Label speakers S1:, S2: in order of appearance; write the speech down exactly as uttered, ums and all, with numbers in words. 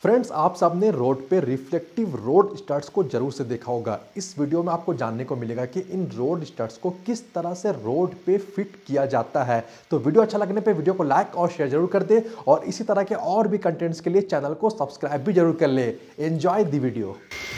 S1: Friends, आप सबने road पे रिफ्लेक्टिव रोड स्टड्स को जरूर से देखा होगा। इस वीडियो में आपको जानने को मिलेगा कि इन रोड स्टड्स को किस तरह से रोड पे फिट किया जाता है। तो वीडियो अच्छा लगने पे वीडियो को लाइक और शेयर जरूर कर दे और इसी तरह के और भी कंटेंट्स के लिए चैनल को सब्सक्राइब भी जरूर कर ले। Enjoy the video.